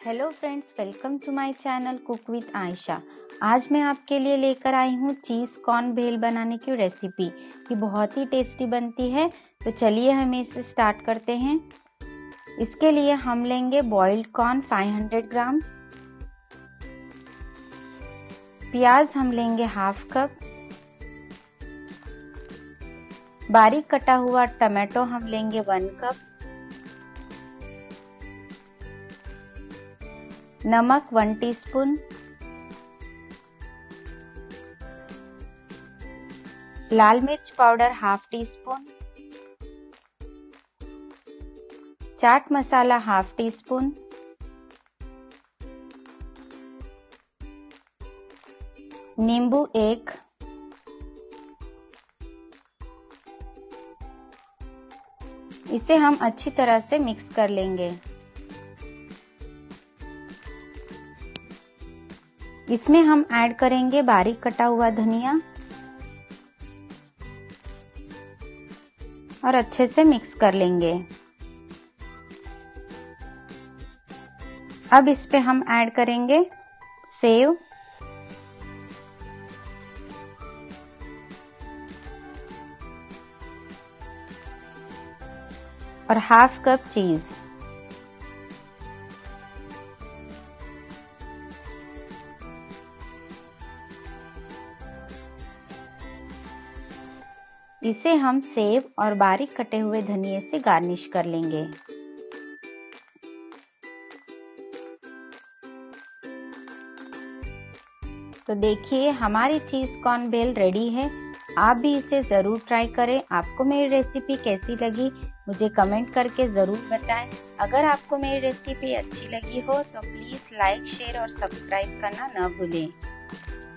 Hello friends, welcome to my channel cook with Ayesha. आज मैं आपके लिए लेकर आई हूँ चीज़ कॉर्न भेल बनाने की रेसिपी। ये बहुत ही टेस्टी बनती है। तो चलिए हम इसे स्टार्ट करते हैं। इसके लिए हम लेंगे बॉइल्ड कॉर्न 500 ग्राम्स, प्याज हम लेंगे हाफ कप, बारीक कटा हुआ टमाटो हम लेंगे 1 कप, नमक 1 टीस्पून, लाल मिर्च पाउडर हाफ टीस्पून, चाट मसाला हाफ टीस्पून, नींबू 1, इसे हम अच्छी तरह से मिक्स कर लेंगे। इसमें हम ऐड करेंगे बारीक कटा हुआ धनिया और अच्छे से मिक्स कर लेंगे। अब इस पे हम ऐड करेंगे सेव और हाफ कप चीज। इसे हम सेव और बारीक कटे हुए धनिये से गार्निश कर लेंगे। तो देखिए हमारी चीज कॉर्न भेल रेडी है। आप भी इसे जरूर ट्राई करें। आपको मेरी रेसिपी कैसी लगी मुझे कमेंट करके जरूर बताएं। अगर आपको मेरी रेसिपी अच्छी लगी हो तो प्लीज लाइक, शेयर और सब्सक्राइब करना न भूलें।